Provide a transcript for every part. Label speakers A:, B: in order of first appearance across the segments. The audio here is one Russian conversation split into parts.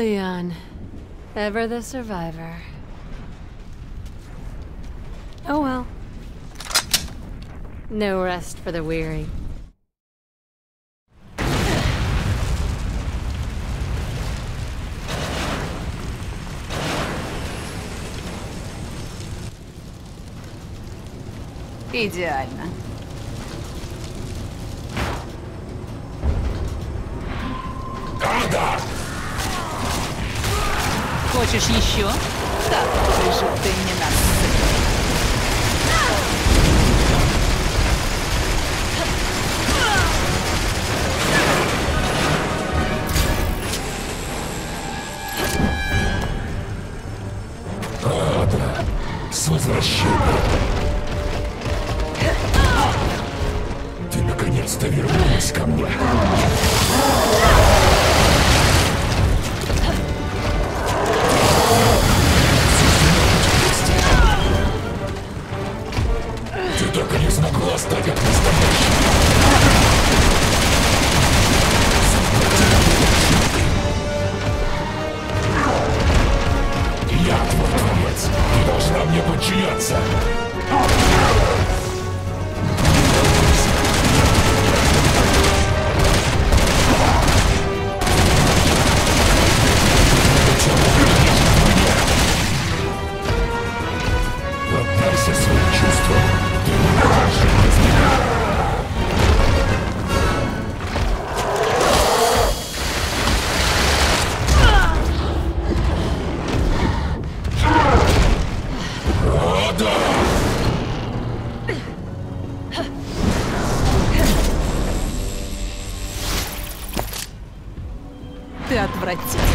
A: Leon, ever the survivor. Oh well. No rest for the weary.
B: Идеально. Хочешь еще? Какой же ты ненасытный.
C: Ада, с возвращением. Ты наконец-то вернулась ко мне. Ты так и не смогла стать как настоящей. Я твой творец. Ты должна мне подчиняться. Отдайся своим чувствам. Ты не можешь жить без меня.
B: Ты отвратительный.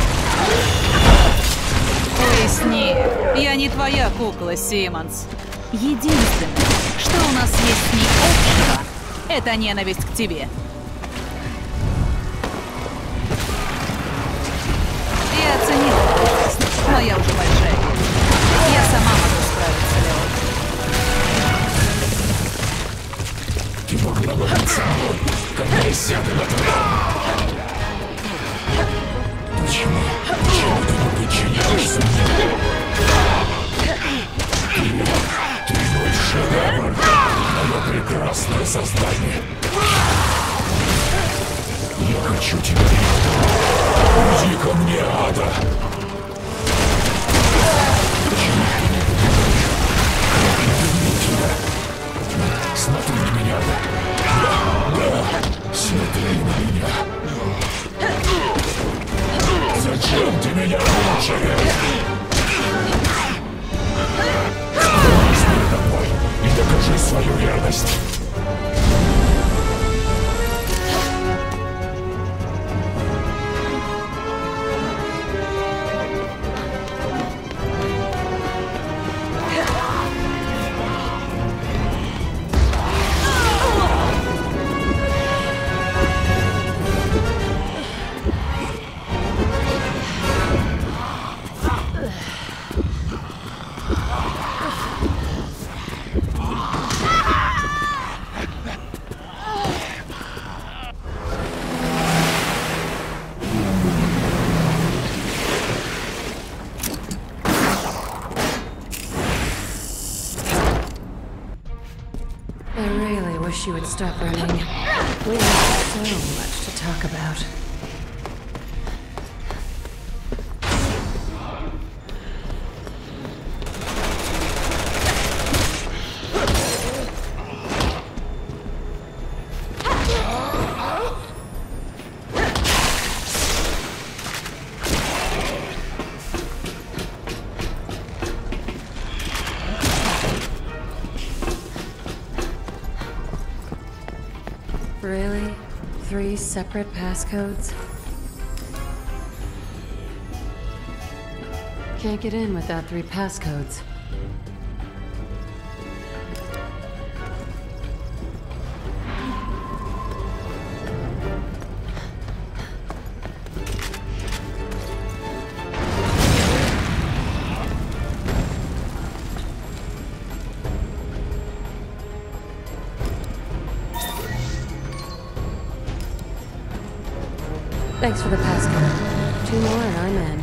B: Поясни, я не твоя кукла, Симмонс. Единственное, что у нас есть с ней общего, это ненависть к тебе. Я оценила опасность, но я уже большая. Я сама могу справиться, Леон.
C: Ты могла бы быть со мной, когда я сяду на трон. Почему ты не подчиняешься мне? Ты мой шедевр, мое прекрасное создание. Я хочу тебя. Иди ко мне, Ада. Почему ты не понимаешь, как я люблю тебя? Смотри на меня. Да, смотри на меня. Зачем ты меня мучаешь? Возьми домой и докажи свою верность.
A: I really wish you would stop running. We have so much to talk about. Really? 3 separate passcodes? Can't get in without 3 passcodes. Thanks for the passcode. 2 more and I'm in.